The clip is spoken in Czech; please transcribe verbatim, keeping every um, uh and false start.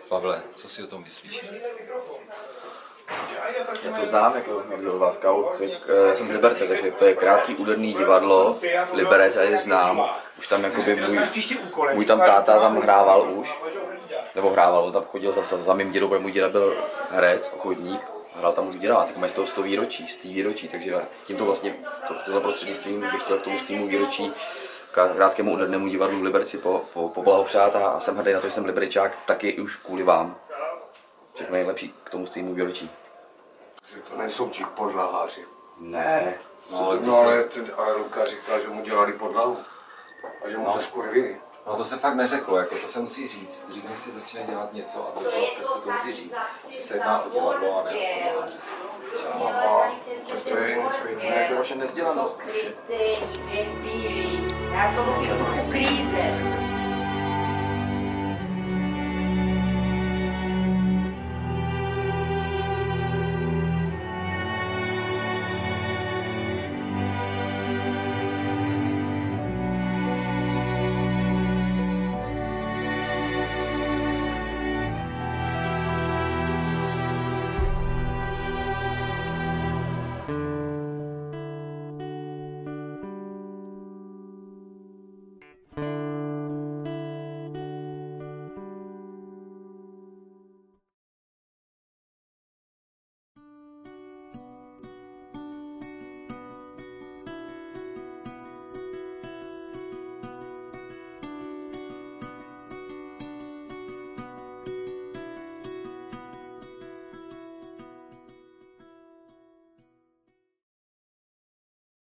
Pavle, co si o tom myslíš? Já to znám, jako někdo od vás kávu, já jsem z Liberce, takže to je krátký úderný divadlo, Liberec a je znám. Už tam jakoby můj, můj tam táta tam hrával už, nebo hrával, on tam chodil za, za, za mým dědou, protože můj děda byl herec, ochotník, hrál tam už děda, a teď mají z toho sto výročí, z té výročí, takže tímto vlastně, to, tohle prostřednictvím bych chtěl k tomu stýmu výročí krátkému údernému divadlu v Liberci po, po, poblahopřát a, a jsem hrdý na to, že jsem Liberčák, taky už kvůli vám. Všechno nejlepší k tomu stýmu výročí. To nejsou ti podlaháři. Ne. No ale, no, ale, ten, ale Luka říkal, že mu dělali podlahu. A že mu no. to skurvili. No to se fakt neřeklo, jako to se musí říct. Dřív než si začne dělat něco a to čas, tak se to musí říct. Že se jedná o divadlo a ne o podlaháře. Aha, tak to je něco jiného. To je vaše nevdělanost. Já to musím uklízet.